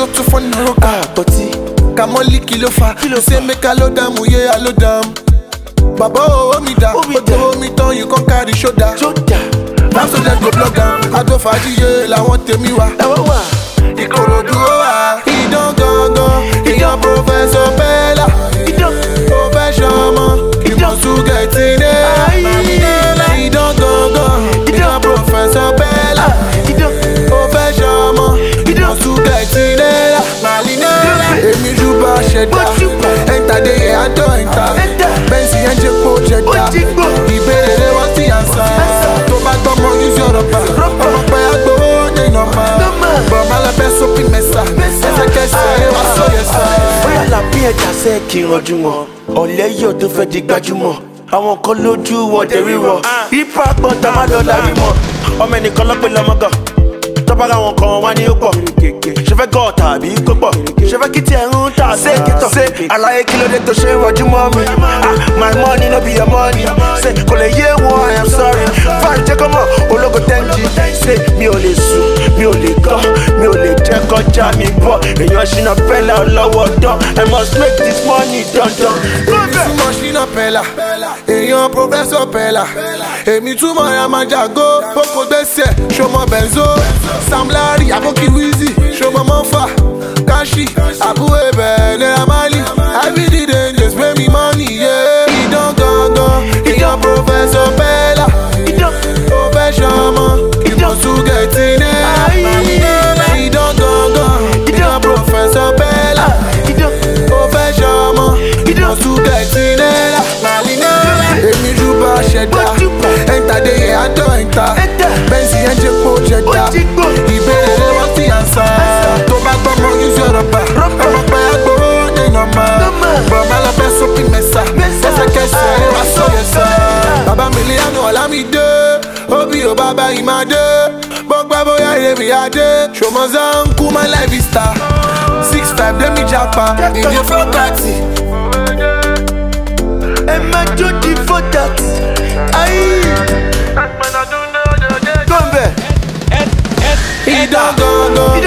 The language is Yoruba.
ó tún fún Naroka. Bọ̀tí Kamoli kí ló fa? Ṣé mẹ́ka ló dààmú yé a ló dààmú? Bàbá owó mi dà, owó mi tán you come carry shoulder. Bá sọ́jà go block am, àgọ́ fàájìyé làwọn tèmi wá. Ìkòròdú ó wà, ìdán gangan, ìdán Professor Bella. Ó fẹ́ ṣọmọ, ìmọ̀ Sùgẹ̀tì ní. Ìdán gangan, ìdán Professor Bella. Ó fẹ́ ṣọmọ, ìmọ̀ Sùgẹ̀tì ní. Èmi júbà ṣẹ̀dá, ẹ̀ńtà dé yẹ àjọ ẹ̀ńtà. Bẹ́ǹsì yẹn jẹ́ kó jẹ̀dá, ìbéèrè rẹ̀ wọ́n ti ànsá. Tó bá gbọ́mọ use your rubber, ọmọ pẹ́ agbowó ní nọ́mbà. Bọ̀mọ́ lábẹ́ sópin mẹ́sà, ẹsẹ̀kẹsẹ̀ wá sóyè sá. Bóyá làbí ẹ̀dá sẹ́ kí n rọjú wọn, ọ̀lẹ́ yóò tó fẹ́ di gbajúmọ̀. Àwọn kan lójú wọn dé ríwọ̀, ipa gbọ́n tá má lọ lárí mọ́. Ọmọ ẹnìkan lọ́pẹ́ lọ́mọ́gàn, tọ́bára wọn kan wá ní ó pọ̀. Ṣé fẹ́ gọ́ tàbí kó pọ̀? Ṣé fẹ́ kí tí ẹ̀ ń tà sí èkìtọ̀? Ṣé àlàyé kí ló dé tó ṣe rọjú mọ́ mi? My money no be your money. Ṣé kò lè yé wọn I am sorry. Fáì jẹ́ kọ́ mọ̀ ológo tẹ́ǹjì. Ṣé mi ò lè sùn, mi ò lè gọ́, mi ò lè jẹ́ kọjá mi bọ̀. Èèyàn ṣìnà pẹ́lá ọlọ́wọ́ dán. I must make this money dandan. Èmi túmọ̀ ṣìnà pẹ́lá, èèyàn Professor Bella. Èmi túmọ̀ ya máa jàgó, bókò gbèsè, ṣọmọ Benzo. Sam Larry, Aboki Wizzy, ṣọmọ Mọ́fà, Kashi, Abu Ebe, Naira Marley. Everyday they just pay me money, yeah. Ìdán gangan, ìdán Professor Bella. Ó fẹ́ ṣọmọ, ìmọ̀ Sùgẹ̀tì ní. Ìdán gangan, ìdán Professor Bella. Ó fẹ́ ṣọmọ, ìmọ̀ Sùgẹ̀tì ní. Èmi júbà ṣẹ̀dá, ẹ̀ńtà dé yẹ àjọ ẹ̀ńtà. Bẹ́ǹsì yẹn jẹ́ kó jẹ̀dá, ìbéèrè rẹ̀ wọ́n ti ànsá. Tó bá gbọ́mọ use your rubber, ọmọ pẹ́ agbowó ní nọ́mbà. Bọ̀mọ́ lábẹ́ sópin mẹ́sà, ẹsẹ̀kẹsẹ̀ wá sóyè sá. Bàbá Mílíọ̀nù Ọlámídé, Obi ò bàbá Ìmàdé. Bọ́gbà bóyá èrè adé, Ṣòmọ́zá ń kú my life is star. 6'5" Demi Japa, ìdí fọ́kàtì. Emma Jody for that. Aye. Come back. Ìdán gangan,